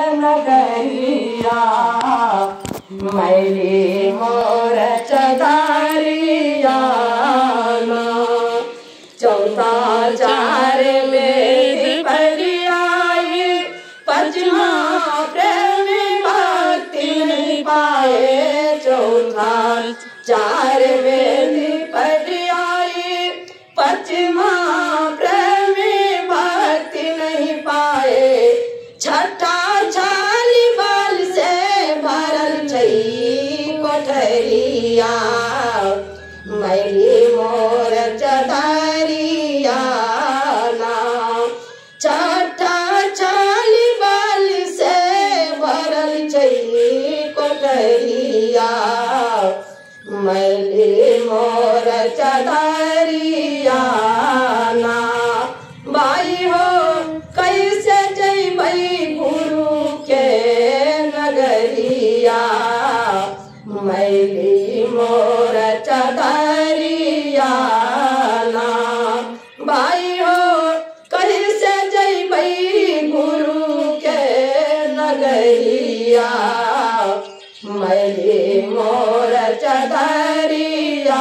नगरिया मैली मोर चदारिया चौथा चार वेद परियाई पचमा प्रेम भक्ति नहीं पाए चौथा चार वेद परियाई पचमा प्रेम भक्ति नहीं पाए छठा छाली बाल से भरल छई कोठरिया मैली मोर चदारिया छठा छाली बाल से भरल छई कोठरिया मैली मोर चदारिया भाई हो कैसे जइबई गुरु के नगरिया मैली मोर चदारिया भाई हो कैसे जइबई गुरु के नगरिया मैली मोर चदारिया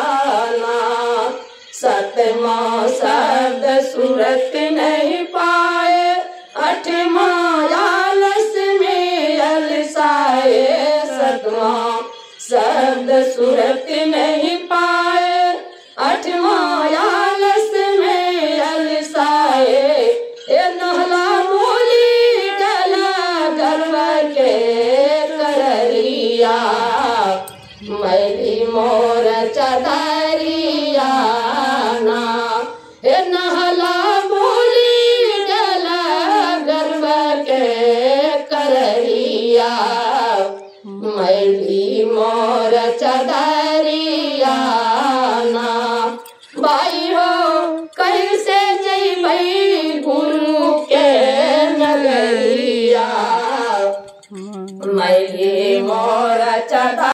सतमा शब्द सूरत नहीं पाए अठमा आलस में अलसाए सतमा शब्द सूरत नहीं पाए अठमा आलस में अलसाए ए नहला बोली गला गर्व के कररिया मैली मोर चदारिया हे नहला बोली गला गर्व के कररिया मैली मोर चदारिया भाई हो कैसे जइबई गुरु के नगरिया मैली मोर चदा